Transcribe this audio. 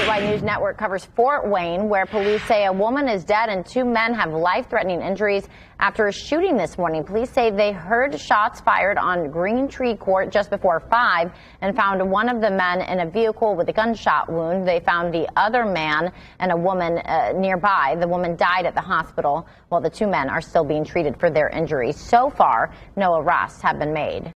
Worldwide News Network covers Fort Wayne, where police say a woman is dead and 2 men have life-threatening injuries after a shooting this morning. Police say they heard shots fired on Green Tree Court just before 5 and found one of the men in a vehicle with a gunshot wound. They found the other man and a woman nearby. The woman died at the hospital, while the 2 men are still being treated for their injuries. So far, no arrests have been made.